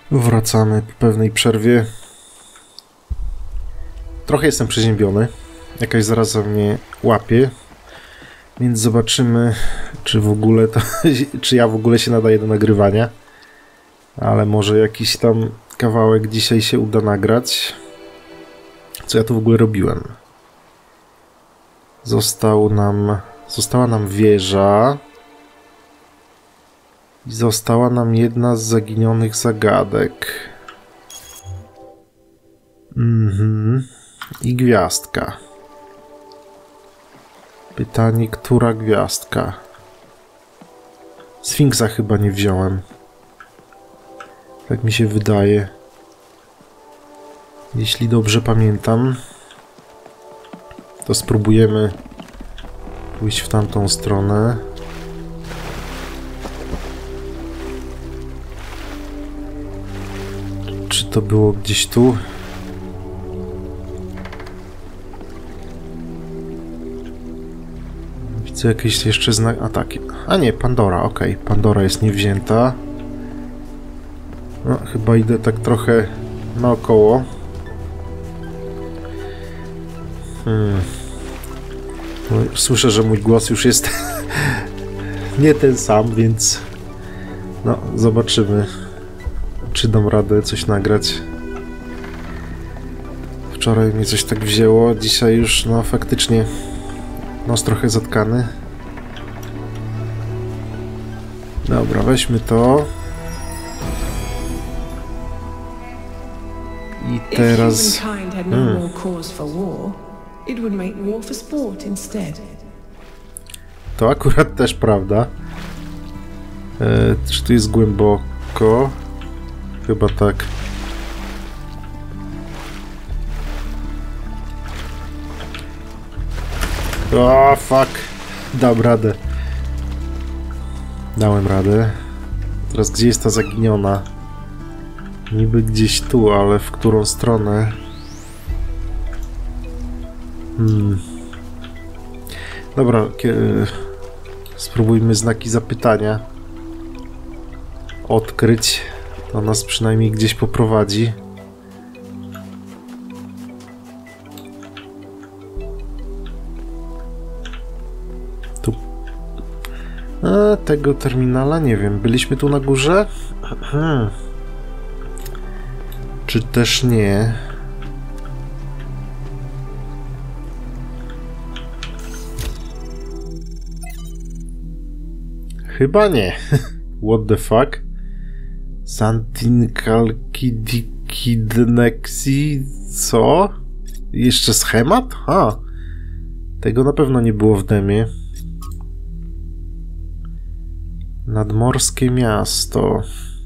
Wracamy po pewnej przerwie. Trochę jestem przeziębiony. Jakaś zaraza mnie łapie. Więc zobaczymy, czy w ogóle to, czy ja w ogóle się nadaję do nagrywania. Ale może jakiś tam kawałek dzisiaj się uda nagrać. Co ja tu w ogóle robiłem? Została nam wieża. I została nam jedna z zaginionych zagadek. I gwiazdka. Pytanie, która gwiazdka? Sfinksa chyba nie wziąłem. Tak mi się wydaje. Jeśli dobrze pamiętam, to spróbujemy pójść w tamtą stronę. Czy to było gdzieś tu? Widzę jakieś jeszcze znaki. A tak. A nie, Pandora, okej. Pandora jest niewzięta. No, chyba idę tak trochę naokoło. No, słyszę, że mój głos już jest nie ten sam, więc no, zobaczymy, czy dam radę coś nagrać. Wczoraj mnie coś tak wzięło, dzisiaj już, no faktycznie nos trochę zatkany. Dobra, weźmy to. I teraz... To akurat też prawda. Czy tu jest głęboko? Chyba tak. O, fuck. Dam radę. Dałem radę. Teraz gdzie jest ta zaginiona? Niby gdzieś tu, ale w którą stronę? Dobra, spróbujmy znaki zapytania odkryć. To nas przynajmniej gdzieś poprowadzi. Tu. Tego terminala nie wiem. Byliśmy tu na górze? Czy też nie? Chyba nie. What the fuck? Santinkalkidnexi? Co? Jeszcze schemat? Ha! Tego na pewno nie było w demie. Nadmorskie miasto.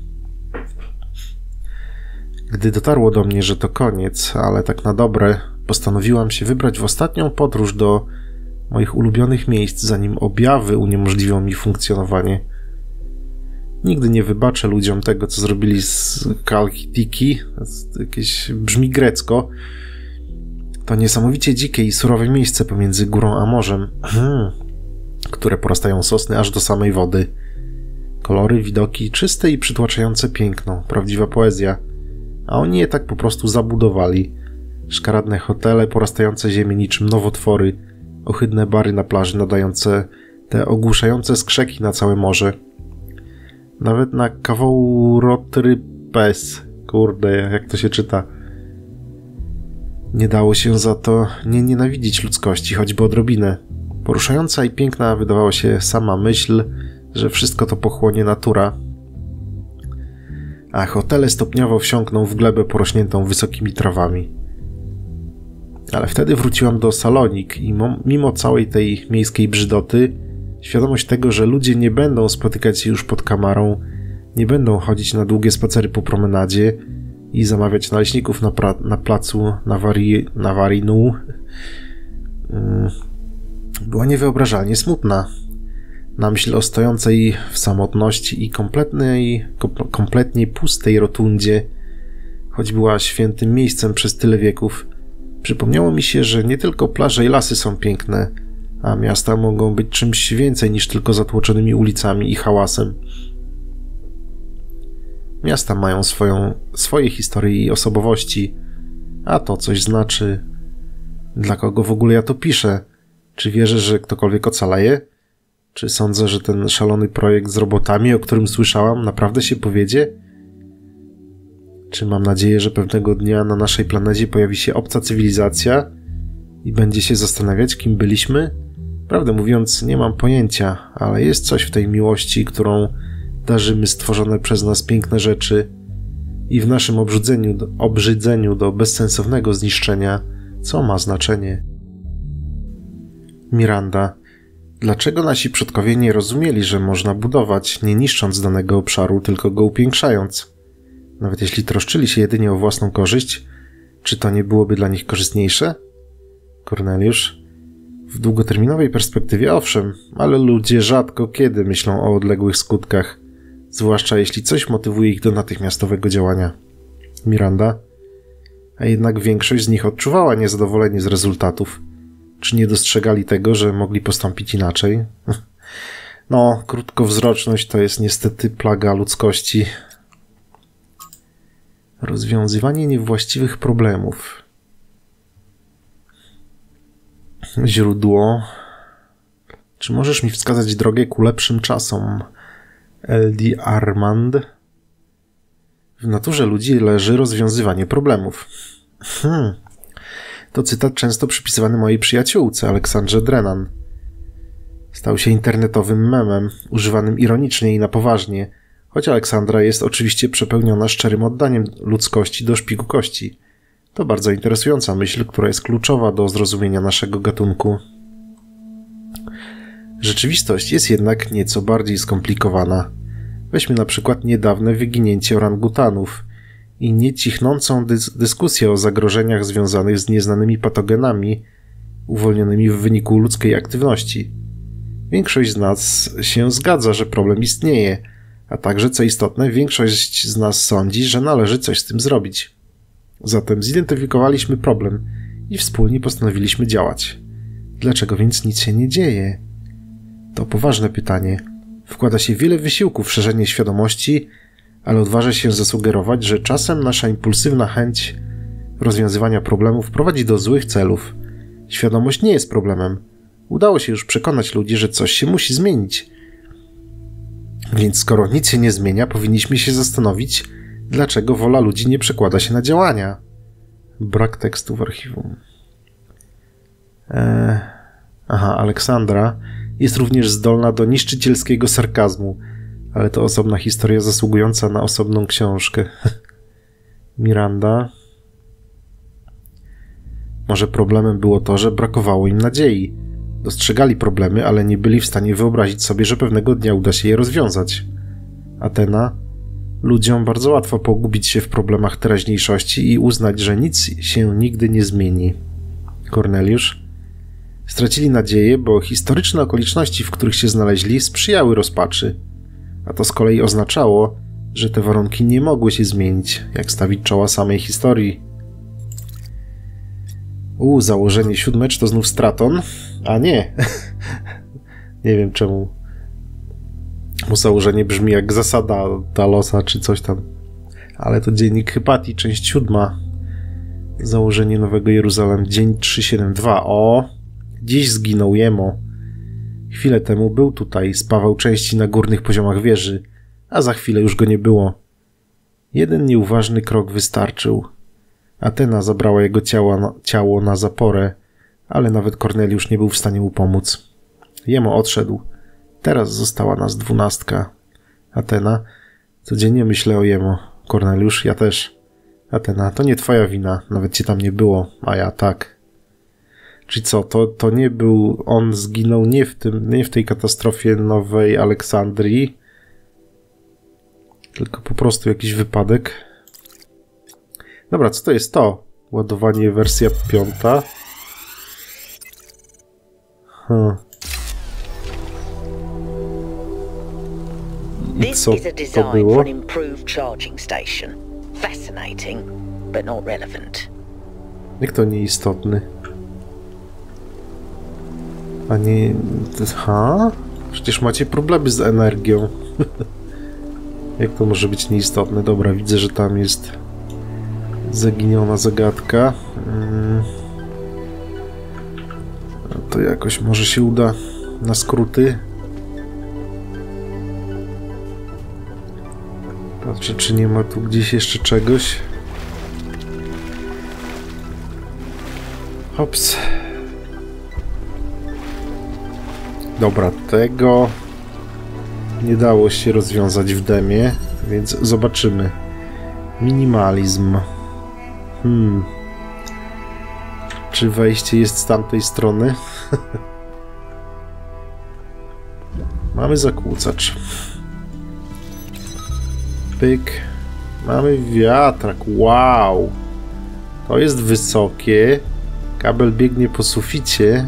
Gdy dotarło do mnie, że to koniec, ale tak na dobre, postanowiłam się wybrać w ostatnią podróż do moich ulubionych miejsc, zanim objawy uniemożliwią mi funkcjonowanie. Nigdy nie wybaczę ludziom tego, co zrobili z Kalkitiki. Jakieś brzmi grecko. To niesamowicie dzikie i surowe miejsce pomiędzy górą a morzem, które porastają sosny aż do samej wody. Kolory, widoki, czyste i przytłaczające piękno. Prawdziwa poezja. A oni je tak po prostu zabudowali. Szkaradne hotele, porastające ziemię niczym nowotwory, ohydne bary na plaży nadające te ogłuszające skrzeki na całe morze. Nawet na Kavourotripes, kurde, jak to się czyta, nie dało się za to nie nienawidzić ludzkości, choćby odrobinę. Poruszająca i piękna wydawała się sama myśl, że wszystko to pochłonie natura. A hotele stopniowo wsiąkną w glebę porośniętą wysokimi trawami. Ale wtedy wróciłam do Salonik i mimo całej tej miejskiej brzydoty, świadomość tego, że ludzie nie będą spotykać się już pod kamarą, nie będą chodzić na długie spacery po promenadzie i zamawiać naleśników na placu Navarinu, była niewyobrażalnie smutna. Na myśl o stojącej w samotności i kompletnie pustej rotundzie, choć była świętym miejscem przez tyle wieków, przypomniało mi się, że nie tylko plaże i lasy są piękne, a miasta mogą być czymś więcej niż tylko zatłoczonymi ulicami i hałasem. Miasta mają swoje historie i osobowości, a to coś znaczy. Dla kogo w ogóle ja to piszę? Czy wierzę, że ktokolwiek ocaleje? Czy sądzę, że ten szalony projekt z robotami, o którym słyszałam, naprawdę się powiedzie? Czy mam nadzieję, że pewnego dnia na naszej planecie pojawi się obca cywilizacja i będzie się zastanawiać, kim byliśmy? Prawdę mówiąc, nie mam pojęcia, ale jest coś w tej miłości, którą darzymy stworzone przez nas piękne rzeczy i w naszym obrzydzeniu do bezsensownego zniszczenia, co ma znaczenie. Miranda. Dlaczego nasi przodkowie nie rozumieli, że można budować, nie niszcząc danego obszaru, tylko go upiększając? Nawet jeśli troszczyli się jedynie o własną korzyść, czy to nie byłoby dla nich korzystniejsze? Korneliusz. W długoterminowej perspektywie owszem, ale ludzie rzadko kiedy myślą o odległych skutkach, zwłaszcza jeśli coś motywuje ich do natychmiastowego działania. Miranda. A jednak większość z nich odczuwała niezadowolenie z rezultatów. Czy nie dostrzegali tego, że mogli postąpić inaczej? No, krótkowzroczność to jest niestety plaga ludzkości. Rozwiązywanie niewłaściwych problemów. Źródło. Czy możesz mi wskazać drogę ku lepszym czasom? L.D. Armand. W naturze ludzi leży rozwiązywanie problemów. To cytat często przypisywany mojej przyjaciółce, Aleksandrze Drennan. Stał się internetowym memem, używanym ironicznie i na poważnie, choć Aleksandra jest oczywiście przepełniona szczerym oddaniem ludzkości do szpiku kości. To bardzo interesująca myśl, która jest kluczowa do zrozumienia naszego gatunku. Rzeczywistość jest jednak nieco bardziej skomplikowana. Weźmy na przykład niedawne wyginięcie orangutanów i niecichnącą dyskusję o zagrożeniach związanych z nieznanymi patogenami uwolnionymi w wyniku ludzkiej aktywności. Większość z nas się zgadza, że problem istnieje, a także, co istotne, większość z nas sądzi, że należy coś z tym zrobić. Zatem zidentyfikowaliśmy problem i wspólnie postanowiliśmy działać. Dlaczego więc nic się nie dzieje? To poważne pytanie. Wkłada się wiele wysiłku w szerzenie świadomości, ale odważę się zasugerować, że czasem nasza impulsywna chęć rozwiązywania problemów prowadzi do złych celów. Świadomość nie jest problemem. Udało się już przekonać ludzi, że coś się musi zmienić. Więc skoro nic się nie zmienia, powinniśmy się zastanowić, dlaczego wola ludzi nie przekłada się na działania. Brak tekstu w archiwum. Aleksandra jest również zdolna do niszczycielskiego sarkazmu, ale to osobna historia zasługująca na osobną książkę. Miranda. Może problemem było to, że brakowało im nadziei. Dostrzegali problemy, ale nie byli w stanie wyobrazić sobie, że pewnego dnia uda się je rozwiązać. Atena. Ludziom bardzo łatwo pogubić się w problemach teraźniejszości i uznać, że nic się nigdy nie zmieni. Korneliusz. Stracili nadzieję, bo historyczne okoliczności, w których się znaleźli, sprzyjały rozpaczy. A to z kolei oznaczało, że te warunki nie mogły się zmienić, jak stawić czoła samej historii. Założenie 7 to znów Straton? A nie. Nie wiem czemu. Bo założenie brzmi jak zasada Talosa czy coś tam. Ale to dziennik Hypatii, część 7. Założenie Nowego Jeruzalem, dzień 372. Dziś zginął Jemo. Chwilę temu był tutaj, spawał części na górnych poziomach wieży, a za chwilę już go nie było. Jeden nieuważny krok wystarczył. Atena zabrała jego ciało na zaporę, ale nawet Korneliusz nie był w stanie mu pomóc. Jemo odszedł. Teraz została nas 12. Atena. Codziennie myślę o Jemo. Korneliusz, ja też. Atena. To nie twoja wina. Nawet cię tam nie było. A ja tak. Czyli co? To nie był... On zginął nie w tej katastrofie Nowej Aleksandrii, tylko po prostu jakiś wypadek. Dobra, co to jest to? Ładowanie wersja 5. I co to było? Jak to nieistotny? A nie... Przecież macie problemy z energią. Jak to może być nieistotne? Dobra, widzę, że tam jest zaginiona zagadka. To jakoś może się uda na skróty. Patrzę, czy nie ma tu gdzieś jeszcze czegoś. Hops. Dobra, tego nie dało się rozwiązać w demie, więc zobaczymy. Minimalizm. Czy wejście jest z tamtej strony? Mamy zakłócacz. Pyk. Mamy wiatrak. Wow. To jest wysokie. Kabel biegnie po suficie.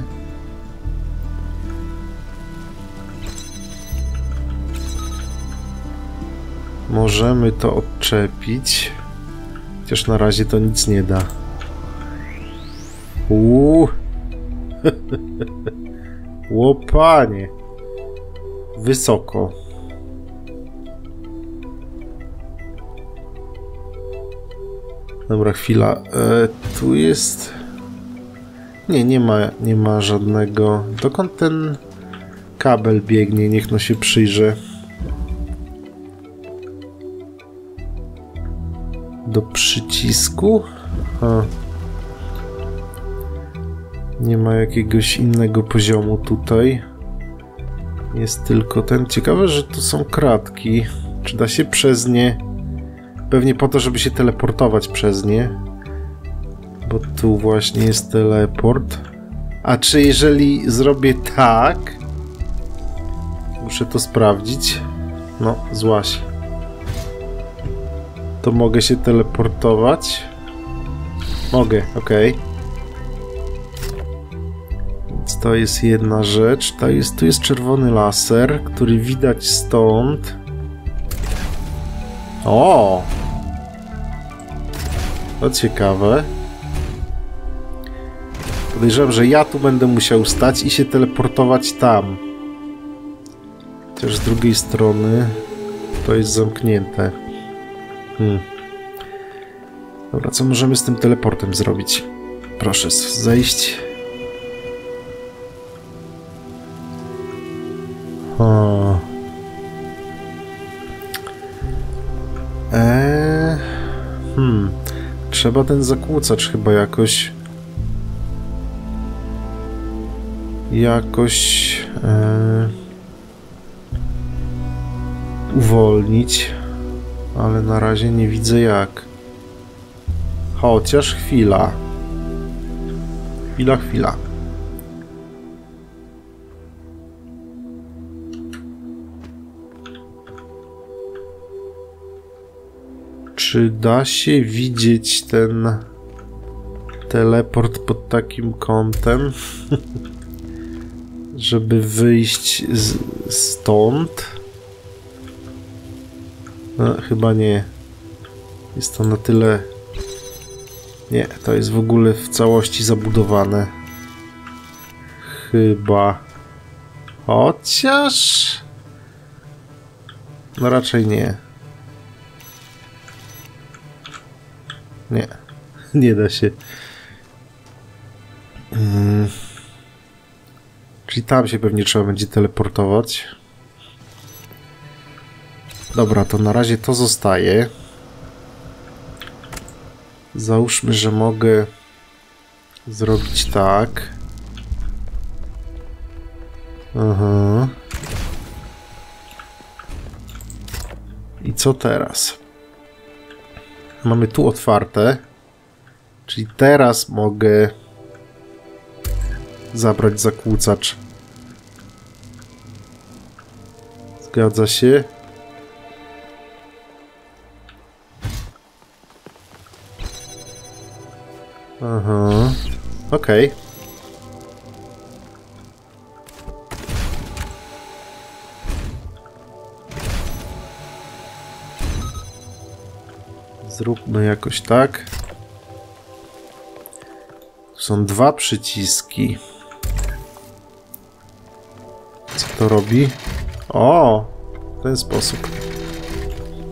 Możemy to odczepić. Chociaż na razie to nic nie da. Łopanie. Wysoko. Dobra, chwila. Tu jest... Nie ma żadnego... Dokąd ten kabel biegnie? Niech no się przyjrzę. Do przycisku? Nie ma jakiegoś innego poziomu tutaj. Jest tylko ten. Ciekawe, że tu są kratki. Czy da się przez nie... Pewnie po to, żeby się teleportować przez nie. Bo tu właśnie jest teleport. A czy jeżeli zrobię tak... Muszę to sprawdzić. No, złaś. To mogę się teleportować? Mogę, okej. Więc to jest jedna rzecz. Tu jest czerwony laser, który widać stąd. O! To ciekawe. Podejrzewam, że ja tu będę musiał stać i się teleportować tam. Chociaż z drugiej strony to jest zamknięte. Dobra, co możemy z tym teleportem zrobić? Proszę zejść. Trzeba ten zakłócacz chyba jakoś uwolnić, ale na razie nie widzę jak. Chociaż chwila. Chwila. Czy da się widzieć ten teleport pod takim kątem, żeby wyjść stąd? No, chyba nie. Jest to na tyle... Nie, to jest w ogóle w całości zabudowane. Chyba. Chociaż... No raczej nie. Nie da się. Czyli tam się pewnie trzeba będzie teleportować. Dobra, to na razie to zostaje. Załóżmy, że mogę zrobić tak. Aha. I co teraz? Mamy tu otwarte. Czyli teraz mogę zabrać zakłócacz. Zgadza się. Aha. Okej. Zróbmy jakoś tak. Tu są dwa przyciski. Co to robi? O! W ten sposób.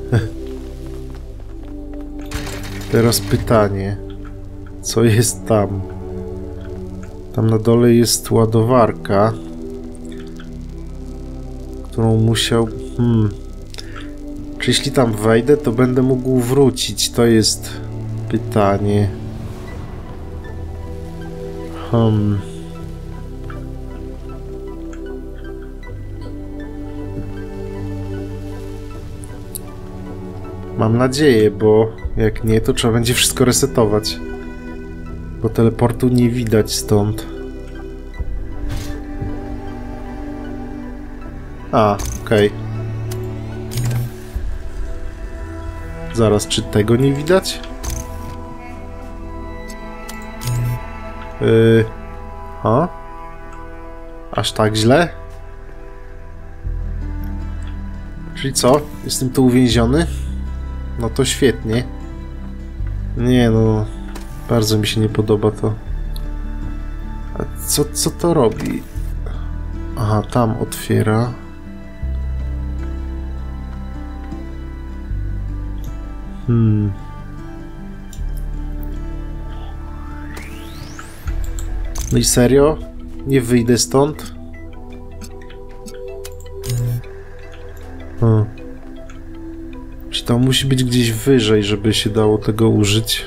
Teraz pytanie. Co jest tam? Tam na dole jest ładowarka, którą musiał... Czy jeśli tam wejdę, to będę mógł wrócić? To jest pytanie. Mam nadzieję, bo jak nie, to trzeba będzie wszystko resetować. Bo teleportu nie widać stąd. A, okej. Zaraz, czy tego nie widać? Aż tak źle? Czyli co? Jestem tu uwięziony? No to świetnie. Nie no, bardzo mi się nie podoba to. A co to robi? Aha, tam otwiera. No i serio? Nie wyjdę stąd? Czy to musi być gdzieś wyżej, żeby się dało tego użyć?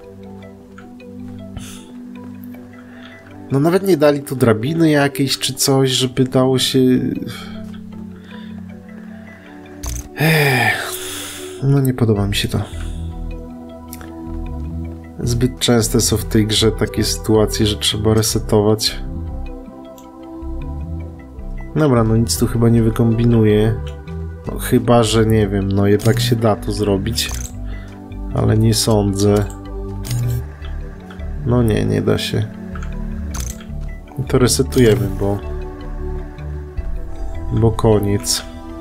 No nawet nie dali tu drabiny jakiejś czy coś, żeby dało się... No nie podoba mi się to. Zbyt częste są w tej grze takie sytuacje, że trzeba resetować. Dobra, no nic tu chyba nie wykombinuję. No chyba, że nie wiem, no jednak się da to zrobić. Ale nie sądzę. No nie da się. No to resetujemy, bo koniec.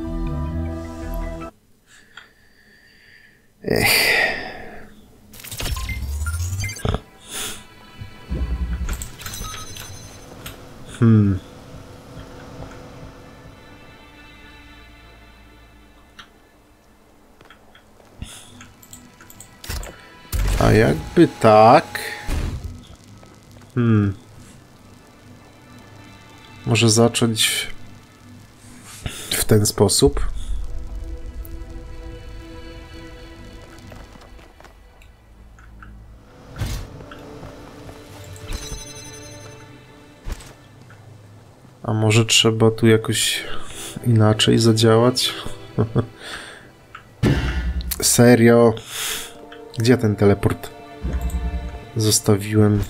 A jakby tak... Może zacząć w ten sposób. A może trzeba tu jakoś inaczej zadziałać? Serio? Gdzie ten teleport zostawiłem?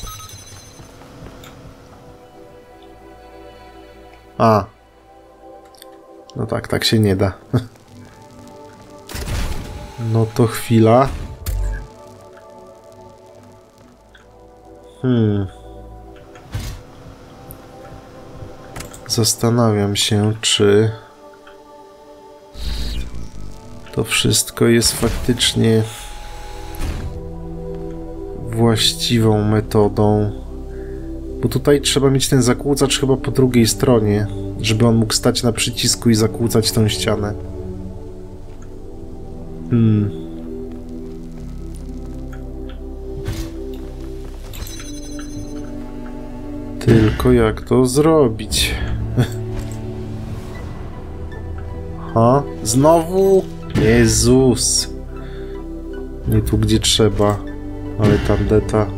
A. No tak się nie da. No to chwila. Zastanawiam się, czy to wszystko jest faktycznie właściwą metodą. Bo tutaj trzeba mieć ten zakłócacz chyba po drugiej stronie, żeby on mógł stać na przycisku i zakłócać tą ścianę. Tylko jak to zrobić? Ha? Znowu? Jezus! Nie tu, gdzie trzeba. Ale tandeta.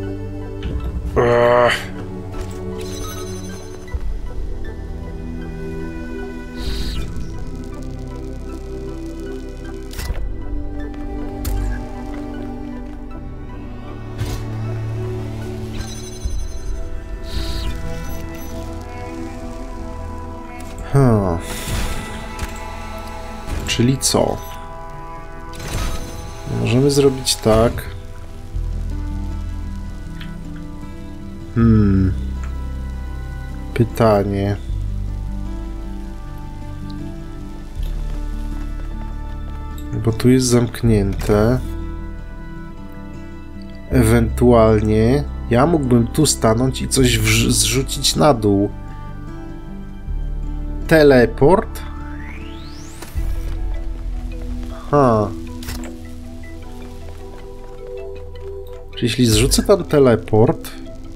Czyli co? Możemy zrobić tak. Pytanie. Bo tu jest zamknięte. Ewentualnie ja mógłbym tu stanąć i coś zrzucić na dół. Teleport? Aha. Czyli jeśli zrzucę tam teleport...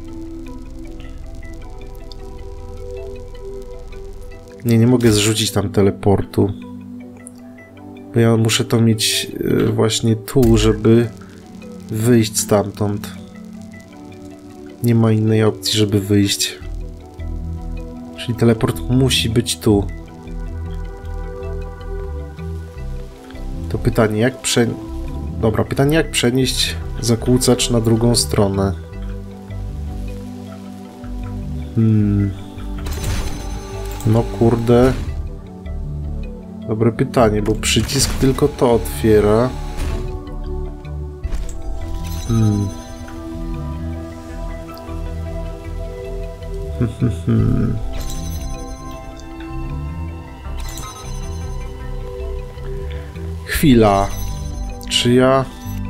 Nie mogę zrzucić tam teleportu. Bo ja muszę to mieć właśnie tu, żeby wyjść stamtąd. Nie ma innej opcji, żeby wyjść. Czyli teleport musi być tu. To pytanie, jak Dobra, pytanie, jak przenieść zakłócacz na drugą stronę. No kurde. Dobre pytanie, bo przycisk tylko to otwiera. Chwila. Czy ja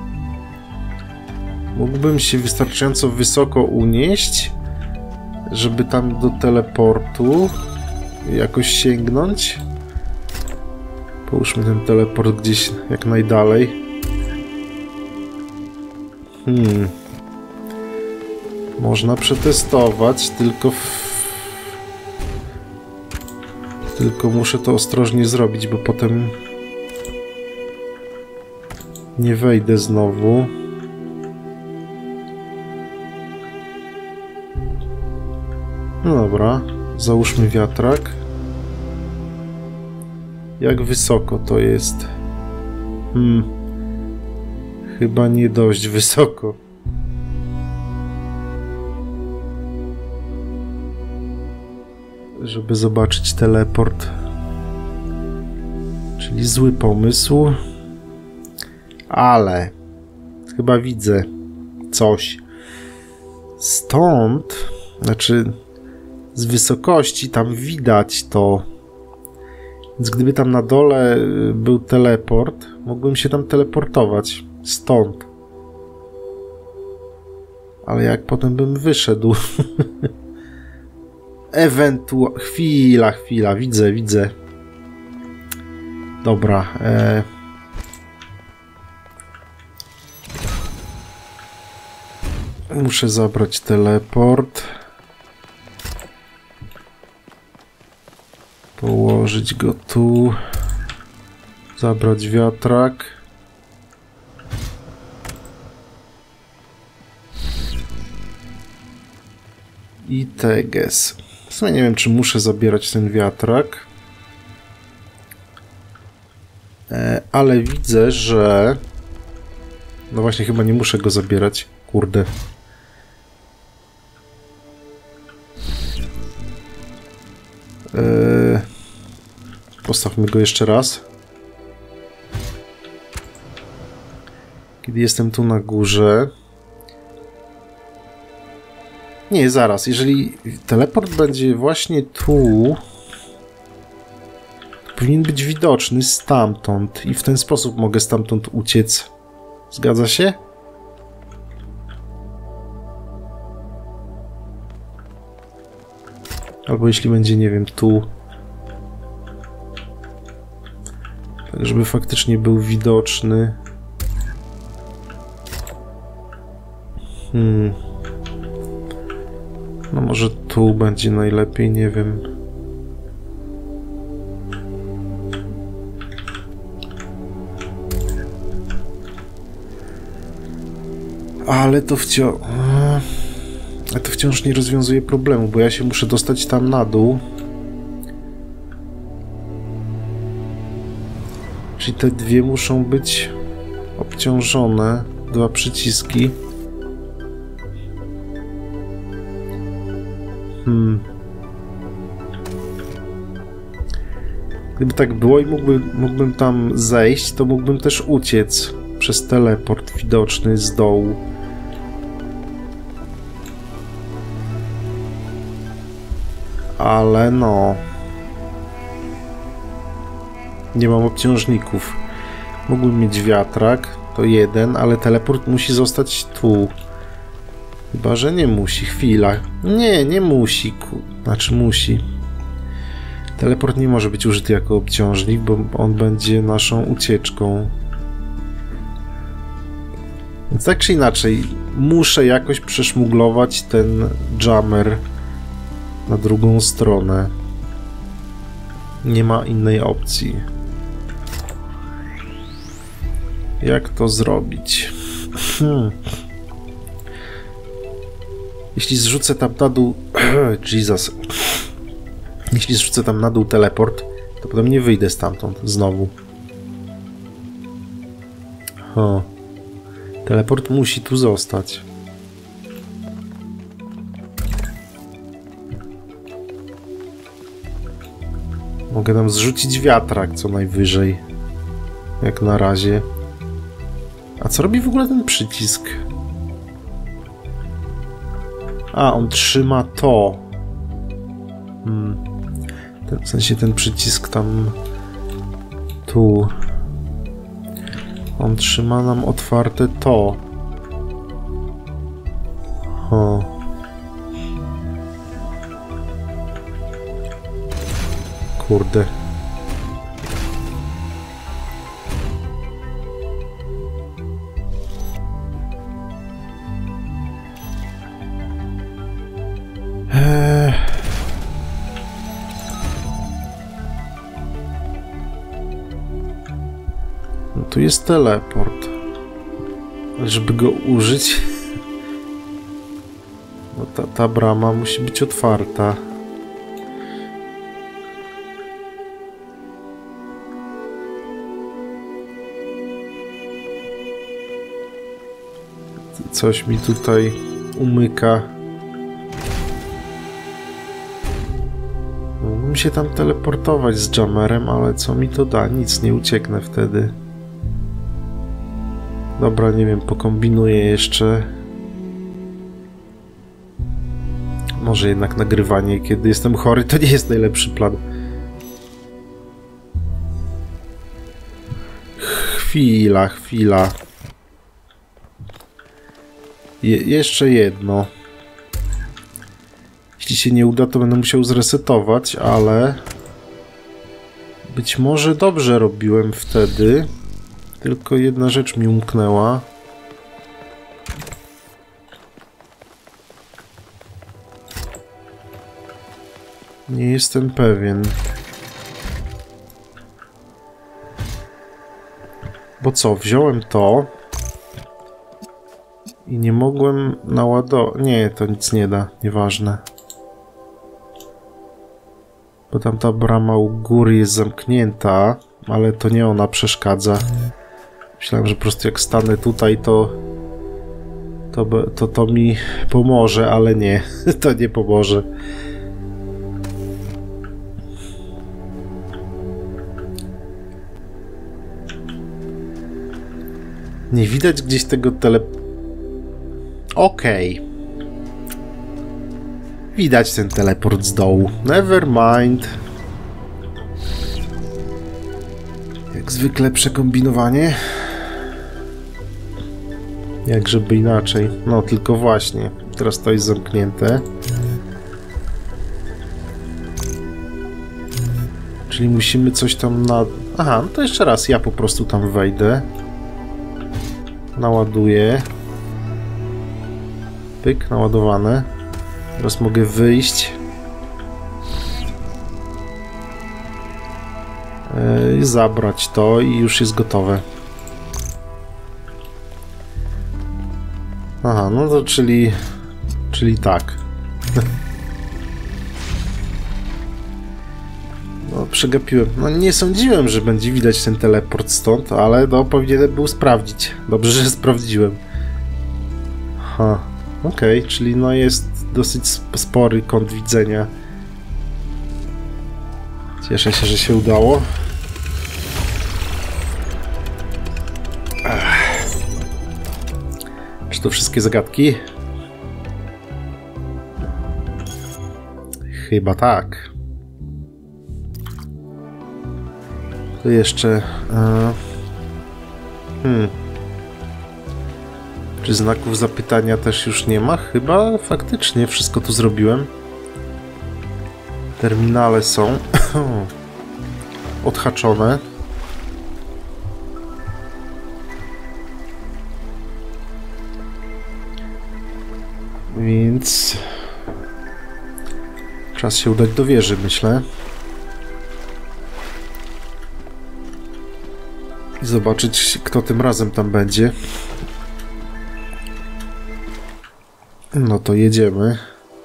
mógłbym się wystarczająco wysoko unieść, żeby tam do teleportu jakoś sięgnąć? Połóżmy ten teleport gdzieś jak najdalej. Można przetestować, tylko muszę to ostrożnie zrobić, bo potem nie wejdę znowu. No dobra, załóżmy wiatrak. Jak wysoko to jest? Chyba nie dość wysoko. Żeby zobaczyć teleport. Czyli zły pomysł. Ale chyba widzę coś. Stąd, znaczy z wysokości tam widać to. Więc gdyby tam na dole był teleport, mógłbym się tam teleportować. Stąd. Ale jak potem bym wyszedł? Chwila, widzę. Dobra. Muszę zabrać teleport. Położyć go tu. Zabrać wiatrak. I teges. W sumie nie wiem, czy muszę zabierać ten wiatrak. Ale widzę, że... No właśnie, chyba nie muszę go zabierać. Kurde. Postawmy go jeszcze raz. Kiedy jestem tu na górze... Nie, zaraz. Jeżeli teleport będzie właśnie tu... To powinien być widoczny stamtąd. I w ten sposób mogę stamtąd uciec. Zgadza się? Albo jeśli będzie, nie wiem, tu. Tak, żeby faktycznie był widoczny. No może tu będzie najlepiej, nie wiem. Ale to wciąż nie rozwiązuje problemu, bo ja się muszę dostać tam na dół. Czyli te dwie muszą być obciążone. Dwa przyciski. Gdyby tak było i mógłbym tam zejść, to mógłbym też uciec przez teleport widoczny z dołu. Ale no... Nie mam obciążników. Mógłbym mieć wiatrak, to jeden, ale teleport musi zostać tu. Chyba że nie musi. Chwila. Nie musi. Znaczy musi. Teleport nie może być użyty jako obciążnik, bo on będzie naszą ucieczką. Więc tak czy inaczej, muszę jakoś przeszmuglować ten jammer na drugą stronę. Nie ma innej opcji. Jak to zrobić? Jeśli zrzucę tam na dół... Jesus. Jeśli zrzucę tam na dół teleport, to potem nie wyjdę stamtąd znowu. Teleport musi tu zostać. Mogę tam zrzucić wiatrak co najwyżej. Jak na razie. A co robi w ogóle ten przycisk? A, on trzyma to. W sensie ten przycisk tam... Tu. On trzyma nam otwarte to. Kurde. No tu jest teleport. Ale żeby go użyć... No ta brama musi być otwarta. Coś mi tutaj umyka. Mógłbym się tam teleportować z jammerem, ale co mi to da? Nic, nie ucieknę wtedy. Dobra, nie wiem, pokombinuję jeszcze. Może jednak nagrywanie, kiedy jestem chory, to nie jest najlepszy plan. Chwila. Jeszcze jedno. Jeśli się nie uda, to będę musiał zresetować, ale... Być może dobrze robiłem wtedy. Tylko jedna rzecz mi umknęła. Nie jestem pewien. Bo co, wziąłem to i nie mogłem naładować... Nie, to nic nie da, nieważne. Bo tam ta brama u góry jest zamknięta, ale to nie ona przeszkadza. Myślałem, że po prostu jak stanę tutaj, to mi pomoże, ale nie, to nie pomoże. Nie widać gdzieś tego Okej. Widać ten teleport z dołu. Never mind. Jak zwykle przekombinowanie. Jak żeby inaczej. No tylko właśnie. Teraz to jest zamknięte. Czyli musimy coś tam na... Aha, no to jeszcze raz ja po prostu tam wejdę. Naładuję. Pyk, naładowane. Teraz mogę wyjść. Zabrać to i już jest gotowe. Aha, no to czyli tak. No, przegapiłem. No nie sądziłem, że będzie widać ten teleport stąd, ale no powinienem był sprawdzić. Dobrze, że sprawdziłem. Okej, czyli no jest dosyć spory kąt widzenia. Cieszę się, że się udało. Czy to wszystkie zagadki? Chyba tak. To jeszcze... Czy znaków zapytania też już nie ma? Chyba faktycznie wszystko tu zrobiłem. Terminale są odhaczone. Więc czas się udać do wieży, myślę. I zobaczyć, kto tym razem tam będzie. No to jedziemy.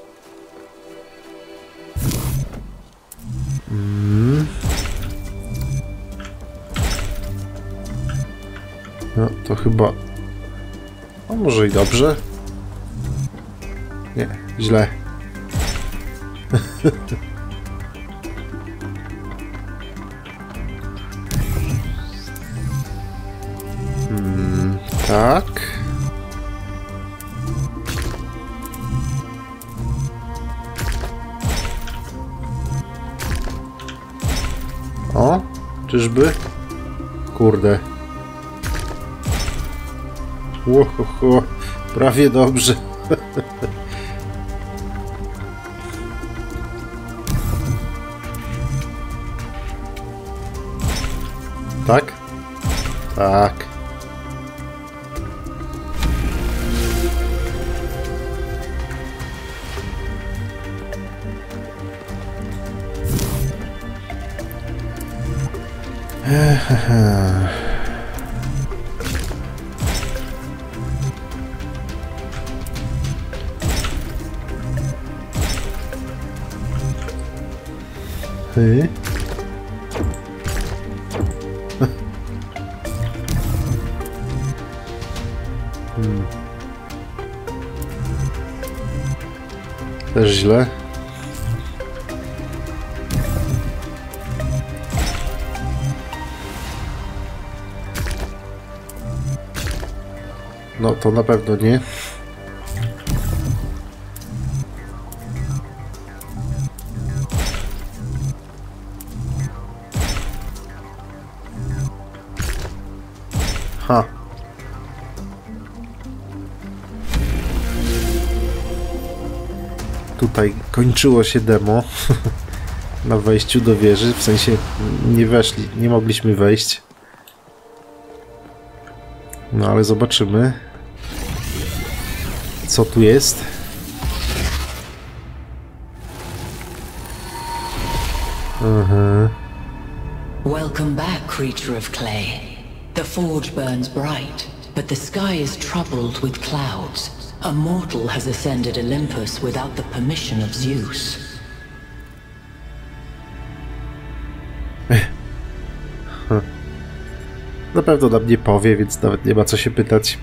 No to chyba... No może i dobrze. Nie, źle. Tak. O, czyżby? Kurde. Łohoho, prawie dobrze. Tak? Tak. Też źle. No to na pewno nie. Ha. Tutaj kończyło się demo na wejściu do wieży, w sensie nie mogliśmy wejść. No ale zobaczymy, co tu jest. Welcome back, creature of clay. The forge burns bright, but the sky is troubled with clouds. A mortal has ascended Olympus without the permission of Zeus. Na pewno nam nie powie, więc nawet nie ma co się pytać.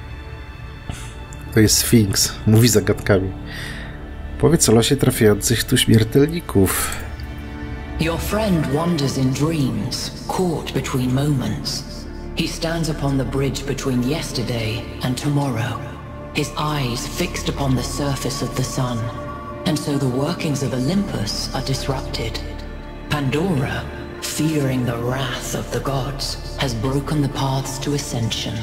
To jest Sfinks, mówi zagadkami. Powiedz o losie trafiających tu śmiertelników. Your friend wanders in dreams, caught between moments. He stands upon the bridge between yesterday and tomorrow, his eyes fixed upon the surface of the sun. And so the workings of Olympus are disrupted. Pandora, fearing the wrath of the gods, has broken the paths to ascension.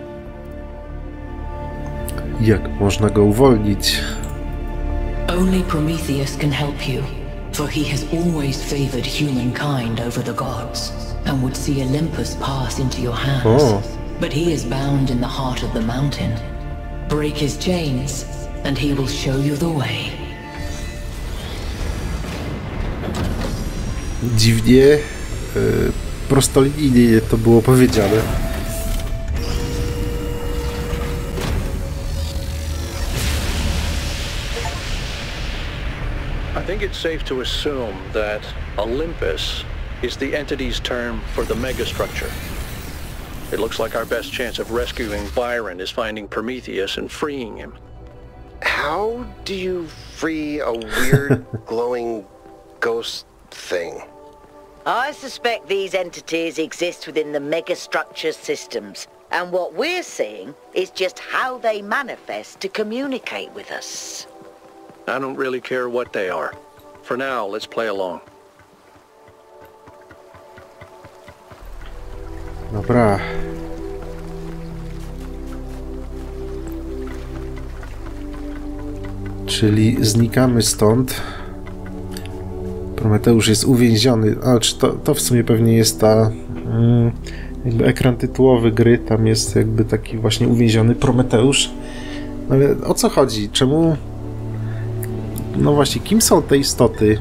Jak można go uwolnić? Only Prometheus can help you, for he has always favored humankind over the gods, and would see Olympus pass into your hands. Oh. But he is bound in the heart of the mountain. Break his chains, and he will show you the way. Dziwnie, prostolinijnie to było powiedziane. I think it's safe to assume that Olympus is the entity's term for the megastructure. It looks like our best chance of rescuing Byron is finding Prometheus and freeing him. How do you free a weird glowing ghost thing? I suspect these entities exist within the megastructure systems, and what we're seeing is just how they manifest to communicate with us. I don't really care what they are. For now, let's play along. Dobra. Czyli znikamy stąd. Prometeusz jest uwięziony. A czy to w sumie pewnie jest ta jakby ekran tytułowy gry. Tam jest jakby taki właśnie uwięziony Prometeusz. No ale o co chodzi? Czemu... No właśnie, kim są te istoty?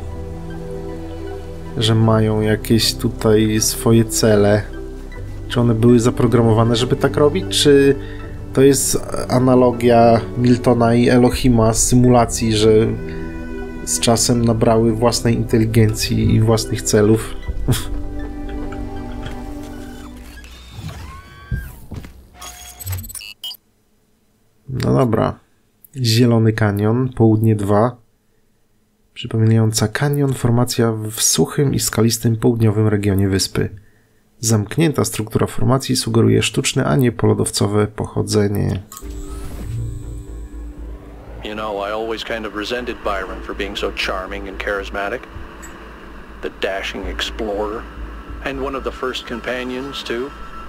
Że mają jakieś tutaj swoje cele? Czy one były zaprogramowane, żeby tak robić? Czy to jest analogia Miltona i Elohima z symulacji, że z czasem nabrały własnej inteligencji i własnych celów? No dobra. Zielony kanion, południe 2. Przypominająca kanion, formacja w suchym i skalistym południowym regionie wyspy. Zamknięta struktura formacji sugeruje sztuczne, a nie polodowcowe pochodzenie. You know, I always kind of resented Byron for being so charming and charismatic. The dashing explorer. And one of the first companions, too.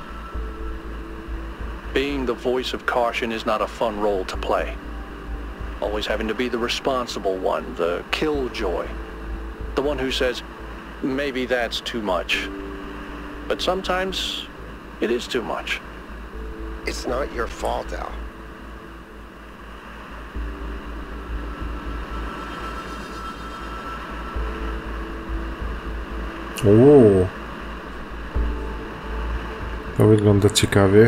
Being the voice of caution is not a fun role to play. Always having to be the responsible one, the killjoy. The one who says, maybe that's too much. But sometimes it is too much. It's not your fault, Al. Uuu. To wygląda ciekawie.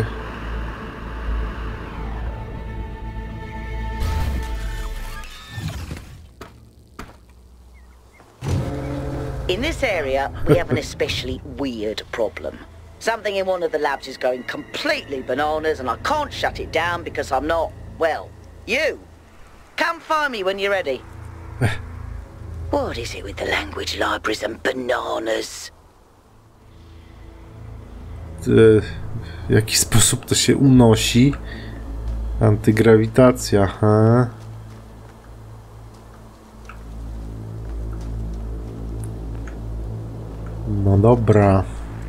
In this area, we have an especially weird problem. Something in one of the labs is going completely bananas and I can't shut it down because I'm not, well, you. Come find me when you're ready. What is it with the language libraries and bananas? W jaki sposób to się unosi? Antygrawitacja, ha? No dobra.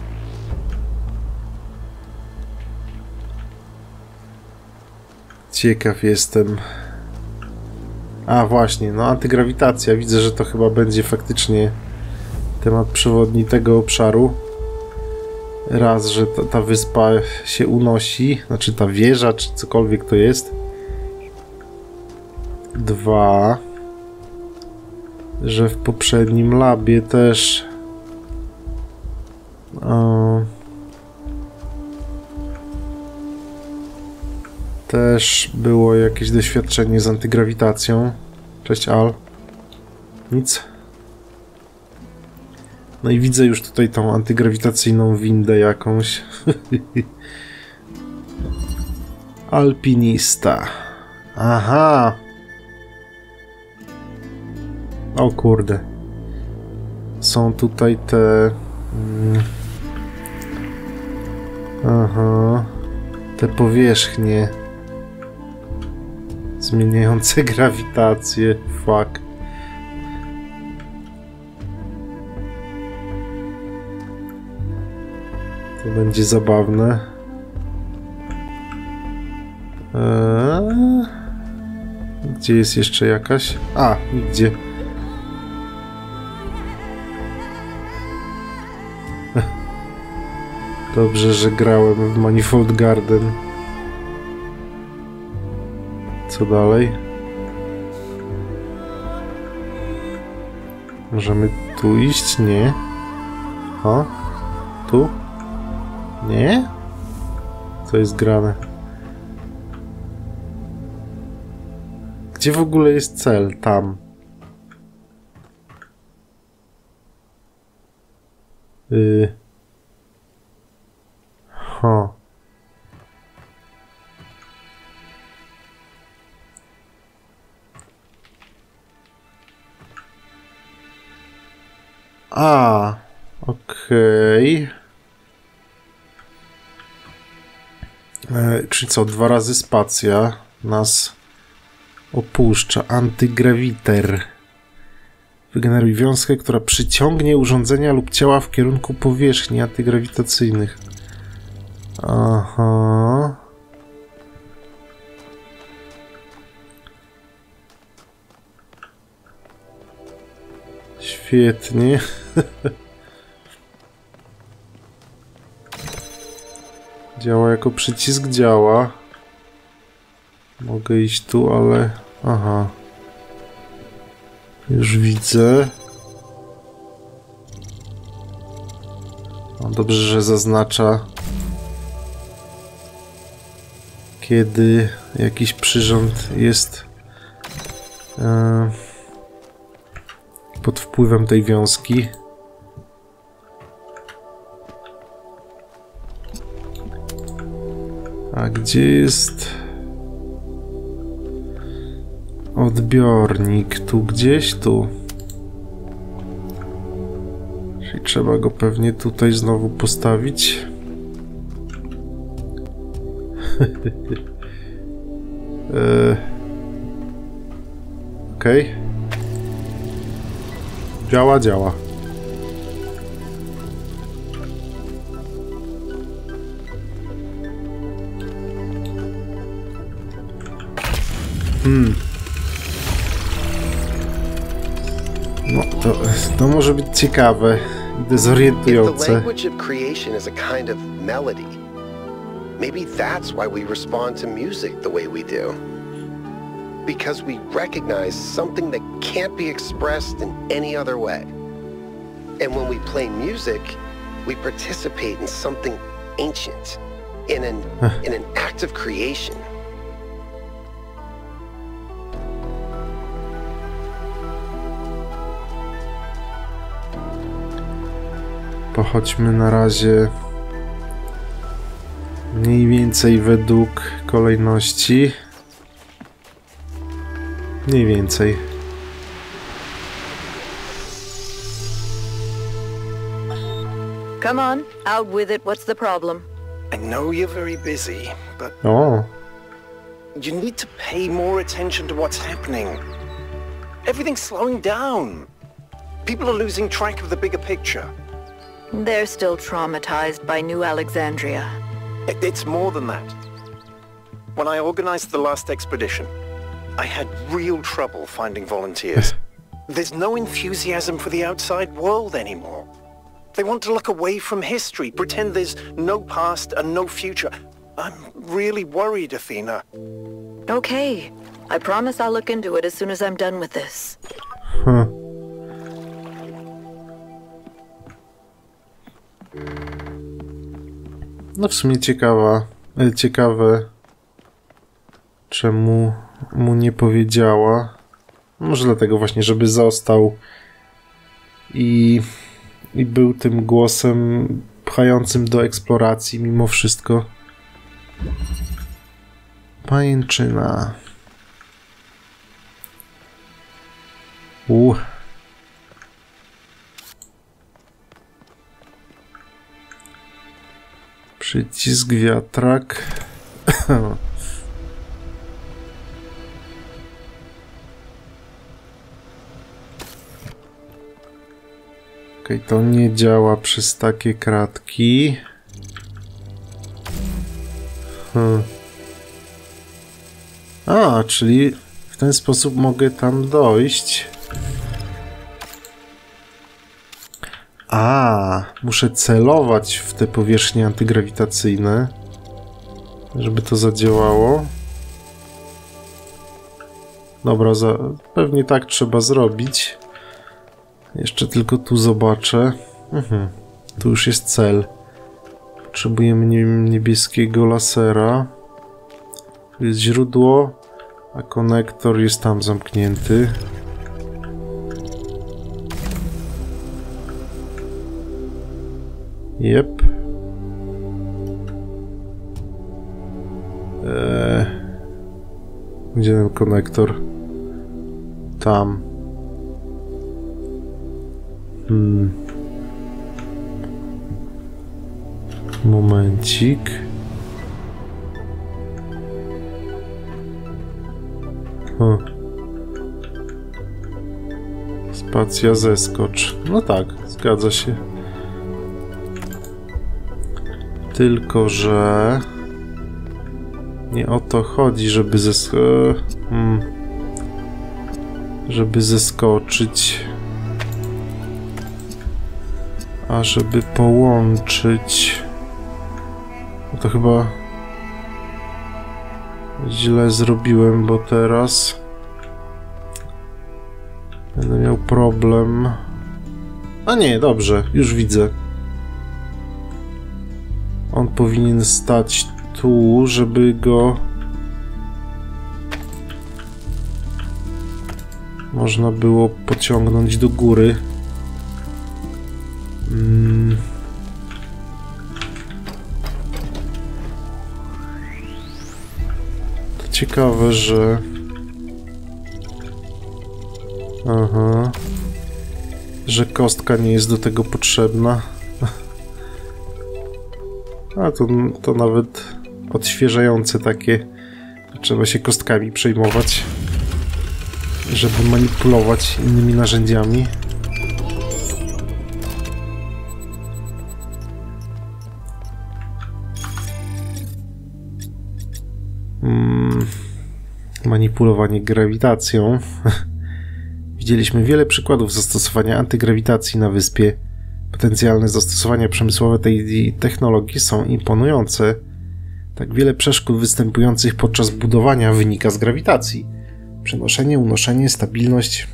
Ciekaw jestem. A właśnie, no antygrawitacja. Widzę, że to chyba będzie faktycznie temat przewodni tego obszaru. Raz, że ta wyspa się unosi, znaczy ta wieża, czy cokolwiek to jest. 2, że w poprzednim labie też było jakieś doświadczenie z antygrawitacją. Cześć, Al. Nic. No i widzę już tutaj tą antygrawitacyjną windę jakąś. Alpinista. Aha. O kurde. Są tutaj te... Aha. Te powierzchnie zmieniające grawitację. Fuck. To będzie zabawne. Gdzie jest jeszcze jakaś? A, nigdzie. Dobrze, że grałem w Manifold Garden. Co dalej? Możemy tu iść? Nie. O? Tu? Nie? Co jest grane? Gdzie w ogóle jest cel? Tam. Ho. A, okej. Czyli co, 2 razy spacja nas opuszcza. Antygrawiter. Wygeneruj wiązkę, która przyciągnie urządzenia lub ciała w kierunku powierzchni antygrawitacyjnych. Aha. Świetnie. Działa jako przycisk, działa. Mogę iść tu, ale... Aha. Już widzę. No dobrze, że zaznacza, kiedy jakiś przyrząd jest pod wpływem tej wiązki. A gdzie jest odbiornik? Tu gdzieś, tu. Czyli trzeba go pewnie tutaj znowu postawić. Okej. Działa, działa. No, to może być ciekawe i dezorientujące. If the language of creation is a kind of melody, maybe that's why we respond to music the way we do. Because we recognize something that can't be expressed in any other way. And when we play music, we participate in something ancient, in an act of creation. Pochodźmy na razie mniej więcej według kolejności. Mniej więcej. Come on, out with it. What's the problem? I know you're very busy, but O, you need to pay more attention to what's happening. Everything's slowing down. People are losing track of the bigger picture. They're still traumatized by New Alexandria. It's more than that. When I organized the last expedition, I had real trouble finding volunteers. There's no enthusiasm for the outside world anymore. They want to look away from history, pretend there's no past and no future. I'm really worried, Athena. Okay. I promise I'll look into it as soon as I'm done with this. No w sumie ciekawe, czemu mu nie powiedziała. Może dlatego właśnie, żeby został i był tym głosem pchającym do eksploracji mimo wszystko. Pajęczyna. Przycisk, wiatrak. Okej, to nie działa przez takie kratki. A, czyli w ten sposób mogę tam dojść. A, muszę celować w te powierzchnie antygrawitacyjne, żeby to zadziałało. Dobra, pewnie tak trzeba zrobić. Jeszcze tylko tu zobaczę. Tu już jest cel. Potrzebujemy niebieskiego lasera. Tu jest źródło, a konektor jest tam zamknięty. Jep. Gdzie ten konektor? Tam. Momencik. Spacja zeskocz. No tak, zgadza się. Tylko że nie o to chodzi, żeby żeby zeskoczyć. A żeby połączyć... No to chyba... źle zrobiłem, bo teraz... będę miał problem... A nie, dobrze, już widzę. On powinien stać tu, żeby go... można było pociągnąć do góry. To ciekawe, że... Aha. Że kostka nie jest do tego potrzebna. A to nawet odświeżające takie. Trzeba się kostkami przejmować, żeby manipulować innymi narzędziami. Manipulowanie grawitacją. Widzieliśmy wiele przykładów zastosowania antygrawitacji na wyspie. Potencjalne zastosowania przemysłowe tej technologii są imponujące. Tak wiele przeszkód występujących podczas budowania wynika z grawitacji. Przenoszenie, unoszenie, stabilność.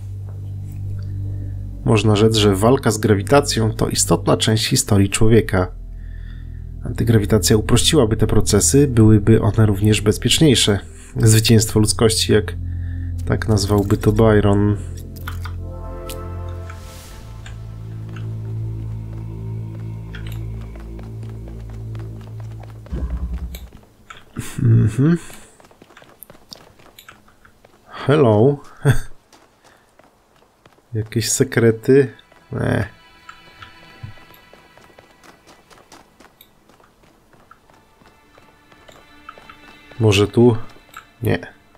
Można rzec, że walka z grawitacją to istotna część historii człowieka. Antygrawitacja uprościłaby te procesy, byłyby one również bezpieczniejsze. Zwycięstwo ludzkości, jak tak nazwałby to Byron. Hello. Jakieś sekrety? Nie. Może tu? Nie.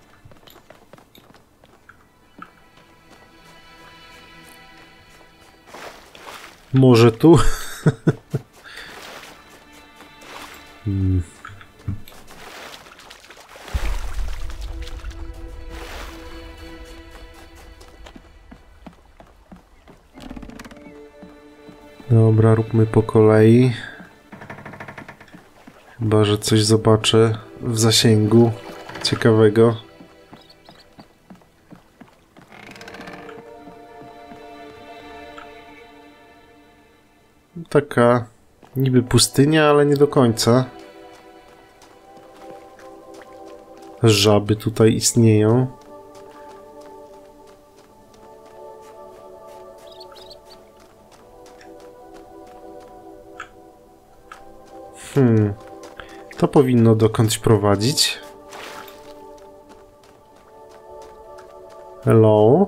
Może tu? Dobra, róbmy po kolei. Chyba że coś zobaczę w zasięgu ciekawego. Taka niby pustynia, ale nie do końca. Żaby tutaj istnieją. To powinno dokądś prowadzić. Hello?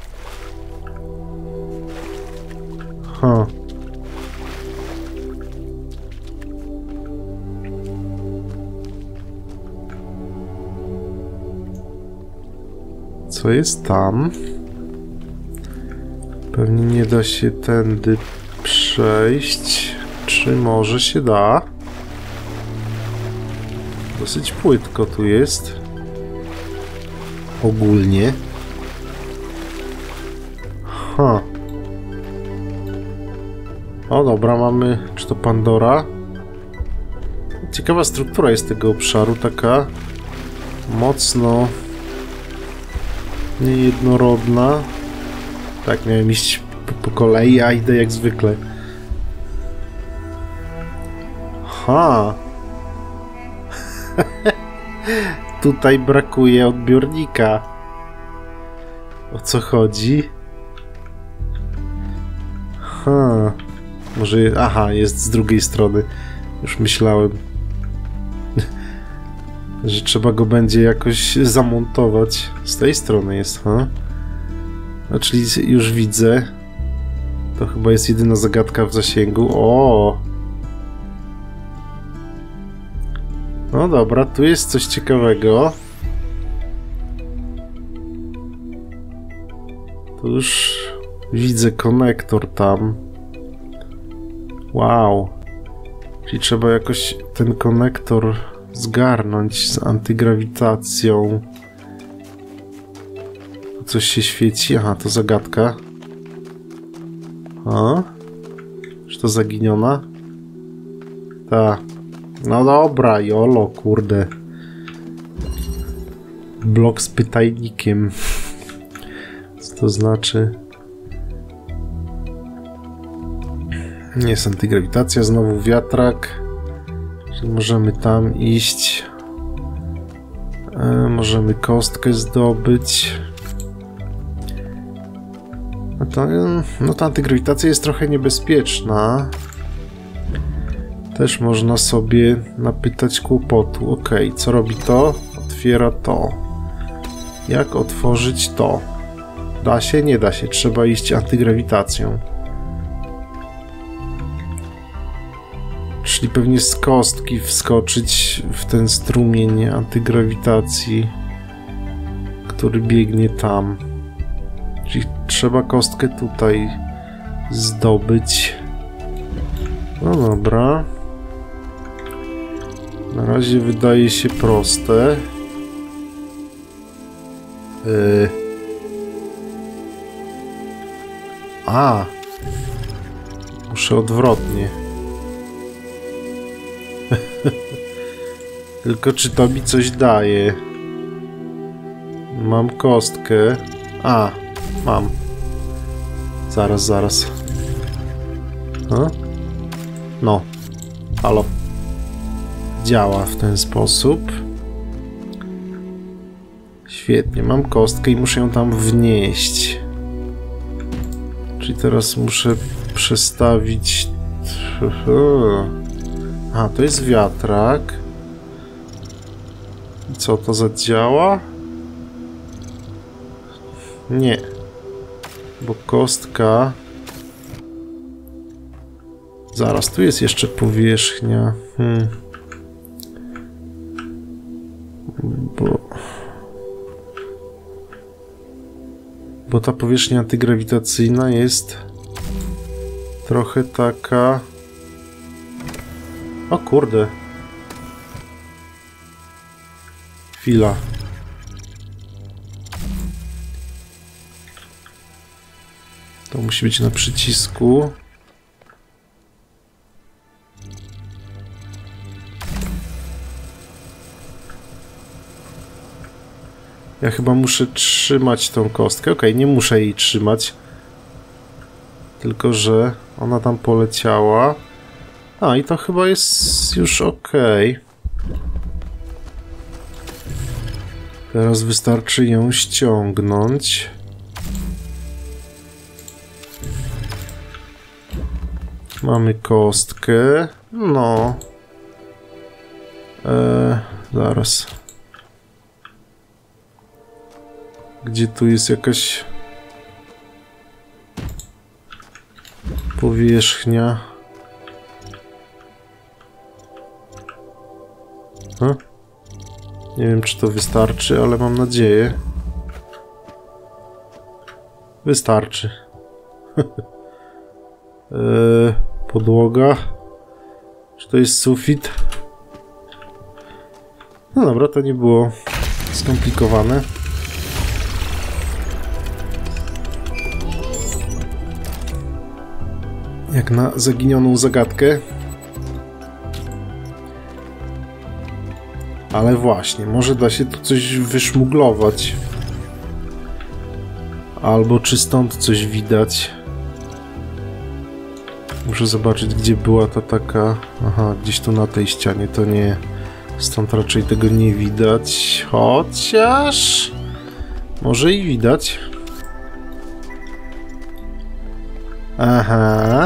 Co jest tam? Pewnie nie da się tędy przejść. Czy może się da? Dosyć płytko tu jest. Ogólnie. O dobra, mamy... Czy to Pandora? Ciekawa struktura jest tego obszaru, taka... mocno... niejednorodna. Tak, miałem iść po kolei, a idę jak zwykle. Tutaj brakuje odbiornika. O co chodzi? Może... Aha, jest z drugiej strony. Już myślałem, że trzeba go będzie jakoś zamontować. Z tej strony jest, No, czyli już widzę. To chyba jest jedyna zagadka w zasięgu. O! No dobra, tu jest coś ciekawego. Tu już widzę konektor tam. Wow. Czyli trzeba jakoś ten konektor zgarnąć z antygrawitacją. Tu coś się świeci. Aha, to zagadka. to zaginiona? Ta. No dobra, jolo, kurde. Blok z pytajnikiem. Co to znaczy? Nie jest antygrawitacja, znowu wiatrak. Czyli możemy tam iść. Możemy kostkę zdobyć. No ta antygrawitacja jest trochę niebezpieczna. Też można sobie napytać kłopotu. Ok, co robi to? Otwiera to. Jak otworzyć to? Da się? Nie da się. Trzeba iść antygrawitacją. Czyli pewnie z kostki wskoczyć w ten strumień antygrawitacji, który biegnie tam. Czyli trzeba kostkę tutaj zdobyć. No dobra. Na razie wydaje się proste. Muszę odwrotnie. Tylko czy to mi coś daje? Mam kostkę. Mam. Zaraz. No. Halo. Działa w ten sposób. Świetnie. Mam kostkę i muszę ją tam wnieść. Czyli teraz muszę przestawić... to jest wiatrak. I co to zadziała? Nie. Bo kostka... Zaraz, tu jest jeszcze powierzchnia. Bo ta powierzchnia antygrawitacyjna jest trochę taka... O kurde. Chwila. To musi być na przycisku. Ja chyba muszę trzymać tą kostkę. Okej, nie muszę jej trzymać. Tylko że ona tam poleciała. I to chyba jest już okej. Teraz wystarczy ją ściągnąć. Mamy kostkę. No. Zaraz. Gdzie tu jest jakaś powierzchnia? Nie wiem, czy to wystarczy, ale mam nadzieję. Wystarczy. Podłoga. Czy to jest sufit? No dobra, to nie było skomplikowane. Jak na zaginioną zagadkę. Ale właśnie, może da się tu coś wyszmuglować. Albo czy stąd coś widać. Muszę zobaczyć, gdzie była ta taka... Aha, gdzieś tu na tej ścianie, to nie... Stąd raczej tego nie widać. Chociaż... Może i widać. Aha.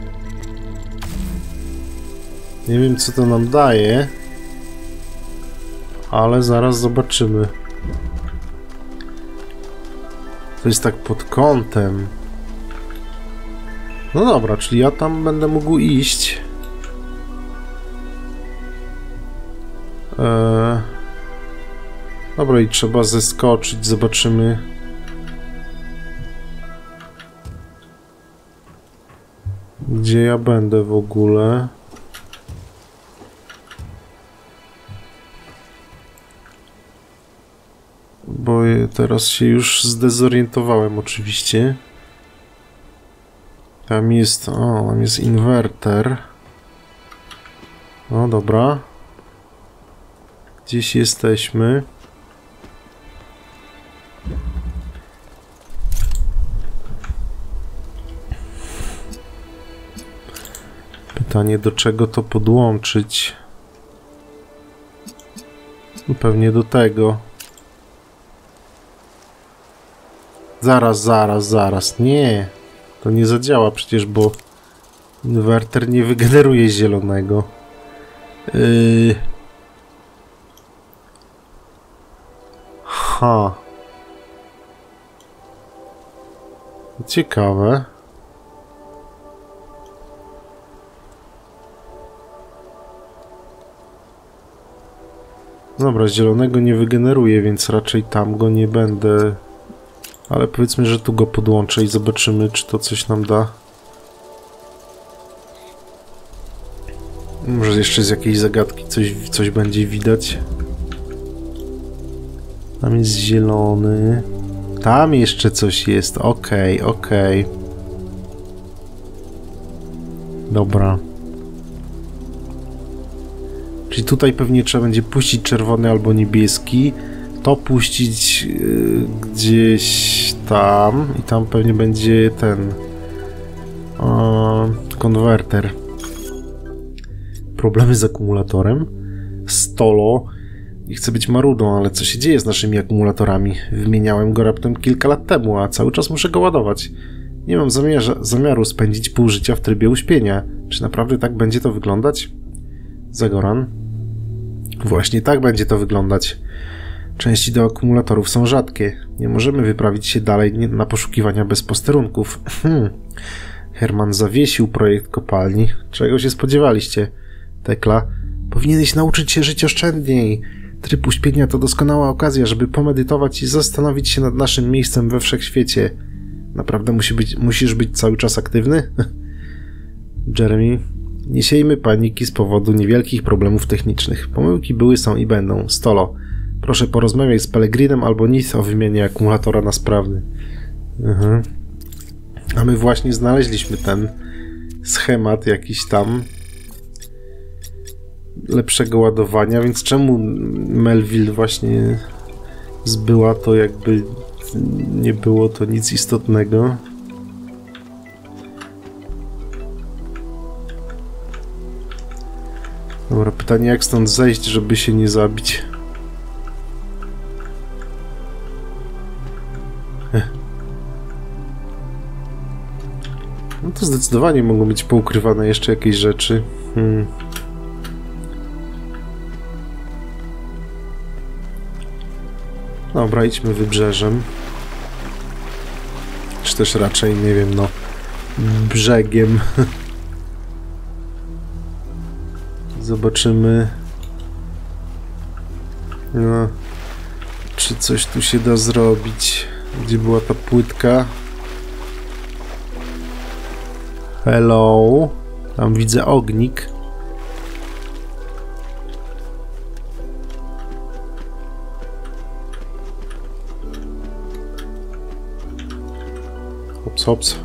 Nie wiem, co to nam daje. Ale zaraz zobaczymy. To jest tak pod kątem. No dobra, czyli ja tam będę mógł iść. Dobra, i trzeba zeskoczyć. Zobaczymy. Gdzie ja będę w ogóle? Bo teraz się już zdezorientowałem oczywiście. Tam jest inwerter. No dobra. Gdzieś jesteśmy. Pytanie, do czego to podłączyć? No pewnie do tego. Zaraz. Nie. To nie zadziała przecież, bo inwerter nie wygeneruje zielonego. Ciekawe. Dobra, zielonego nie wygeneruje, więc raczej tam go nie będę. Ale powiedzmy, że tu go podłączę i zobaczymy, czy to coś nam da. Może jeszcze z jakiejś zagadki coś będzie widać. Tam jest zielony. Tam jeszcze coś jest. Okej. Dobra. Czyli tutaj pewnie trzeba będzie puścić czerwony albo niebieski. To puścić gdzieś tam. I tam pewnie będzie ten konwerter. Problemy z akumulatorem. Stolo. I chcę być marudą, ale co się dzieje z naszymi akumulatorami? Wymieniałem go raptem kilka lat temu, a cały czas muszę go ładować. Nie mam zamiaru spędzić pół życia w trybie uśpienia. Czy naprawdę tak będzie to wyglądać? Zagoran. Właśnie tak będzie to wyglądać. Części do akumulatorów są rzadkie. Nie możemy wyprawić się dalej na poszukiwania bez posterunków. Herman zawiesił projekt kopalni. Czego się spodziewaliście? Tekla. Powinieneś nauczyć się żyć oszczędniej. Tryb uśpienia to doskonała okazja, żeby pomedytować i zastanowić się nad naszym miejscem we wszechświecie. Naprawdę musisz być cały czas aktywny? Jeremy. Nie siejmy paniki z powodu niewielkich problemów technicznych. Pomyłki były, są i będą. Stolo. Proszę porozmawiaj z Pellegrinem albo nic o wymianie akumulatora na sprawny. A my właśnie znaleźliśmy ten schemat jakiś tam lepszego ładowania, więc czemu Melville właśnie zbyła to, jakby nie było to nic istotnego? Dobra, pytanie, jak stąd zejść, żeby się nie zabić? No to zdecydowanie mogą być poukrywane jeszcze jakieś rzeczy. Dobra, idźmy wybrzeżem. Czy też raczej, nie wiem, no, brzegiem. Zobaczymy. No, czy coś tu się da zrobić. Gdzie była ta płytka? Hello. Tam widzę ognik. Hops.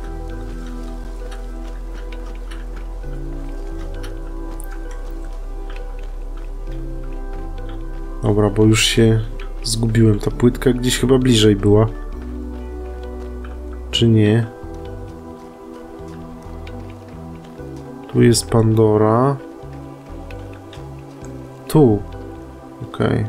Dobra, bo już się zgubiłem. Ta płytka gdzieś chyba bliżej była. Czy nie? Tu jest Pandora. Tu. Okej.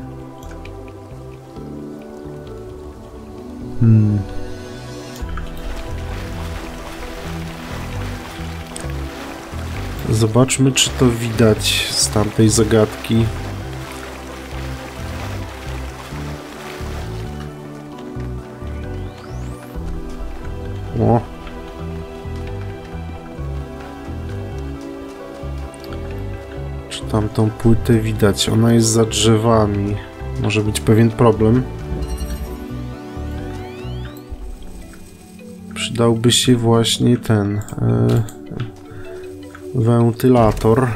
Zobaczmy, czy to widać z tamtej zagadki. O. Czy tamtą płytę widać? Ona jest za drzewami. Może być pewien problem. Przydałby się właśnie ten wentylator.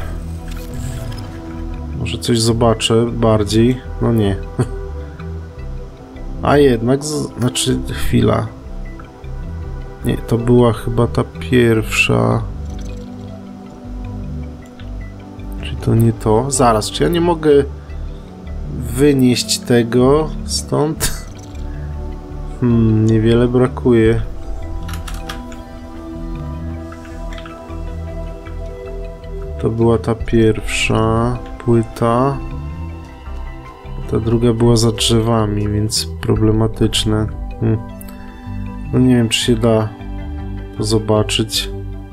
Może coś zobaczę bardziej. No nie. A jednak, znaczy chwila. Nie, to była chyba ta pierwsza. Czy to nie to? Zaraz, czy ja nie mogę wynieść tego stąd? Niewiele brakuje. To była ta pierwsza płyta. Ta druga była za drzewami, więc problematyczne. No nie wiem, czy się da to zobaczyć.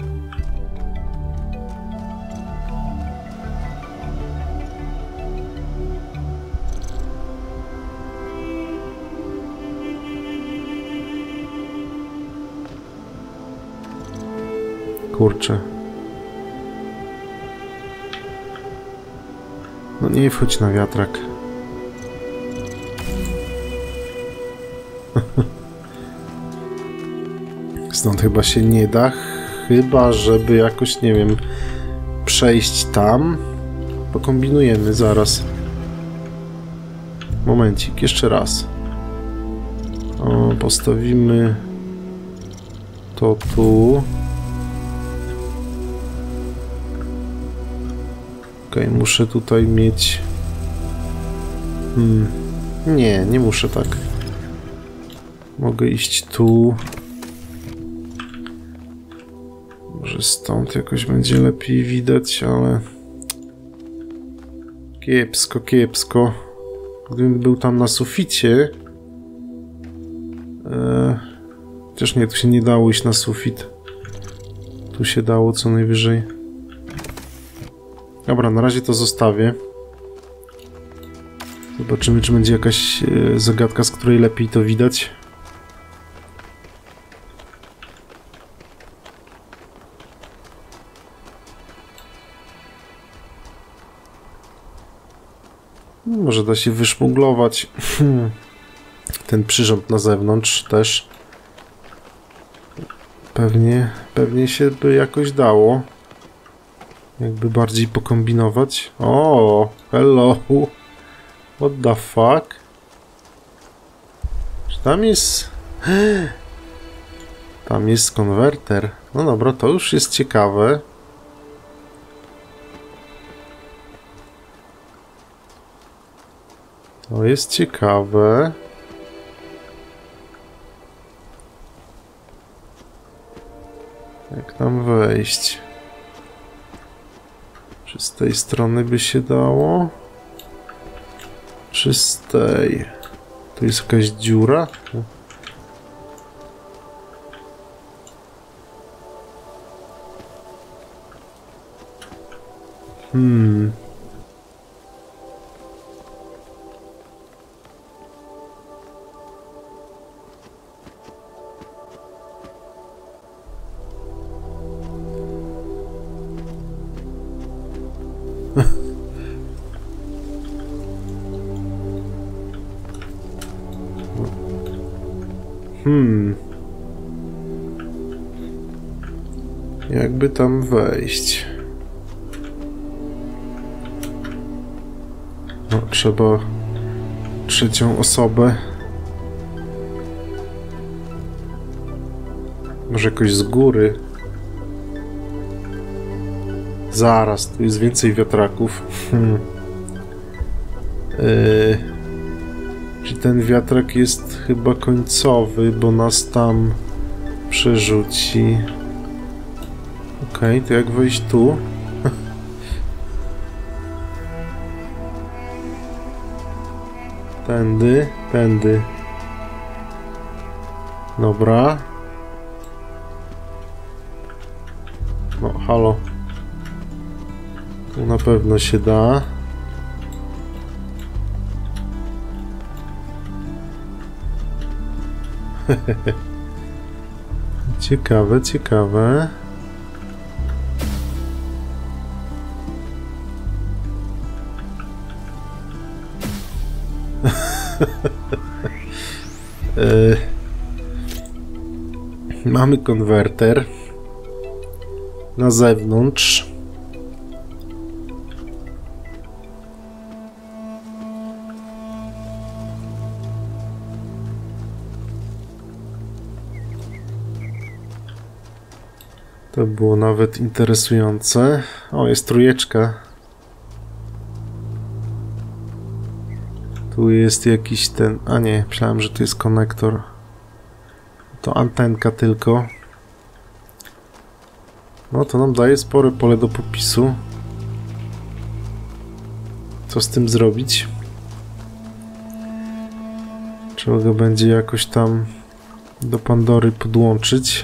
Kurczę. No nie wchodź na wiatrak. Stąd chyba się nie da. Chyba, żeby jakoś, nie wiem, przejść tam. Pokombinujemy zaraz. Momencik, jeszcze raz. O, postawimy to tu. Okej, muszę tutaj mieć... Nie, nie muszę tak. Mogę iść tu. Może stąd jakoś będzie lepiej widać, ale... Kiepsko, kiepsko. Gdybym był tam na suficie... Chociaż nie, tu się nie dało iść na sufit. Tu się dało co najwyżej. Dobra, na razie to zostawię. Zobaczymy, czy będzie jakaś zagadka, z której lepiej to widać. Może da się wyszmuglować ten przyrząd na zewnątrz też. Pewnie się by jakoś dało. Jakby bardziej pokombinować. O, hello. What the fuck? Czy tam jest... Tam jest konwerter. No dobra, to już jest ciekawe. To jest ciekawe. Jak tam wejść? Czy z tej strony by się dało? Czy z tej? Tu jest jakaś dziura? Jakby tam wejść? No, trzeba trzecią osobę. Może jakoś z góry. Zaraz, tu jest więcej wiatraków. Czy ten wiatrak jest chyba końcowy, bo nas tam przerzuci. Okej, to jak wejść tu? Tędy. Dobra. No, halo. Tu na pewno się da. Ciekawe. Mamy konwerter na zewnątrz. To było nawet interesujące. O, jest trójeczka. Tu jest jakiś ten... A nie, myślałem, że to jest konektor. To antenka tylko. No to nam daje spore pole do popisu. Co z tym zrobić? Trzeba go będzie jakoś tam do Pandory podłączyć.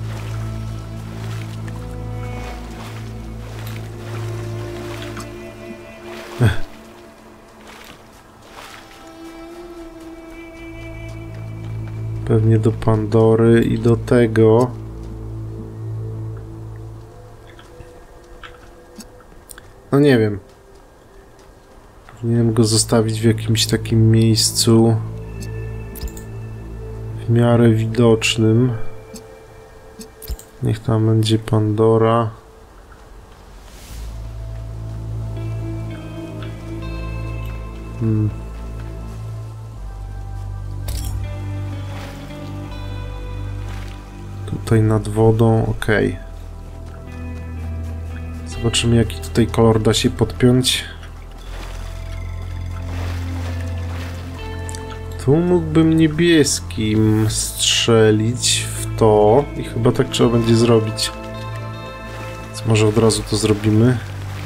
Pewnie do Pandory i do tego. No nie wiem. Powinienem go zostawić w jakimś takim miejscu w miarę widocznym. Niech tam będzie Pandora. Tutaj nad wodą, ok. Zobaczymy, jaki tutaj kolor da się podpiąć. Tu mógłbym niebieskim strzelić w to i chyba tak trzeba będzie zrobić. Więc może od razu to zrobimy.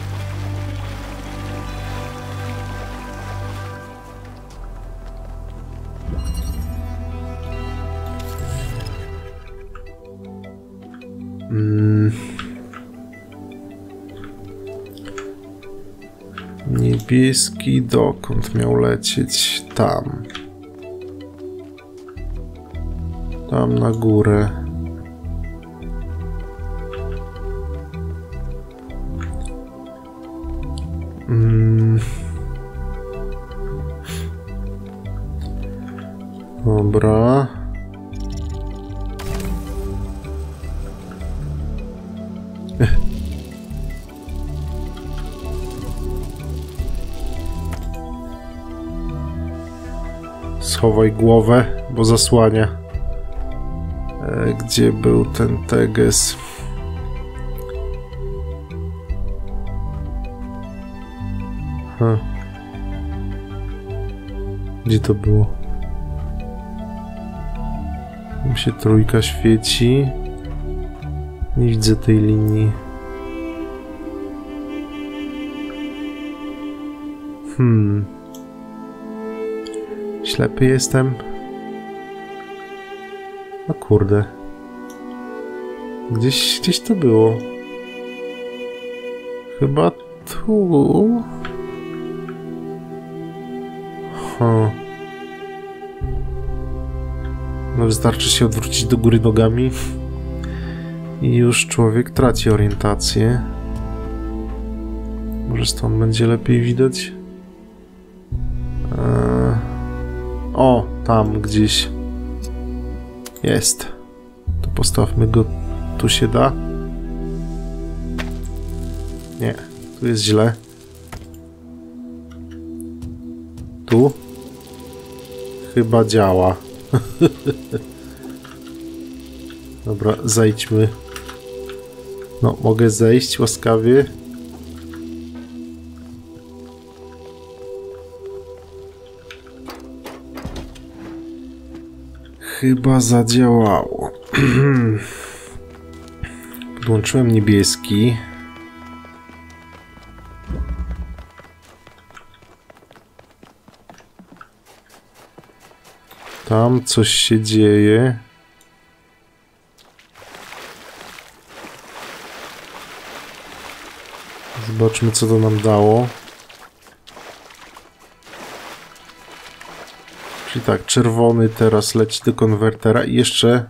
Niebieski dokąd miał lecieć? Tam. Tam na górę. Dobra. Schowaj głowę, bo zasłania. Gdzie był ten teges? Gdzie to było? Mi się trójka świeci. Nie widzę tej linii. Ślepy jestem. No kurde. Gdzieś to było. Chyba tu. No wystarczy się odwrócić do góry nogami i już człowiek traci orientację. Może stąd będzie lepiej widać? O, tam gdzieś jest. To postawmy go. Tu się da? Nie, tu jest źle. Tu? Chyba działa. Dobra, zejdźmy. No, mogę zejść łaskawie. Chyba zadziałało. Podłączyłem niebieski. Tam coś się dzieje. Zobaczmy, co to nam dało. Czyli tak, czerwony teraz leci do konwertera i jeszcze...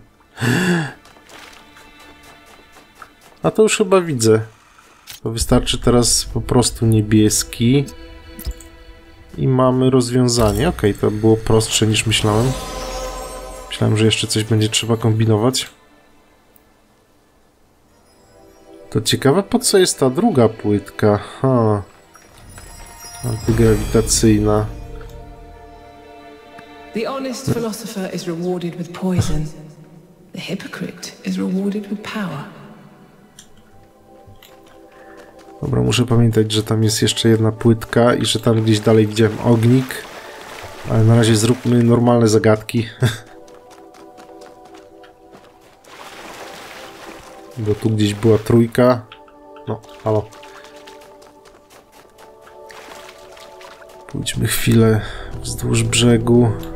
A to już chyba widzę. To wystarczy teraz po prostu niebieski. I mamy rozwiązanie. Ok, to było prostsze niż myślałem. Myślałem, że jeszcze coś będzie trzeba kombinować. To ciekawe, po co jest ta druga płytka. Antygrawitacyjna. The honest philosopher is rewarded with poison. The hypocrite is rewarded with power. Dobra, muszę pamiętać, że tam jest jeszcze jedna płytka i że tam gdzieś dalej widziałem ognik. Ale na razie zróbmy normalne zagadki. Bo tu gdzieś była trójka. No, halo. Pójdźmy chwilę wzdłuż brzegu.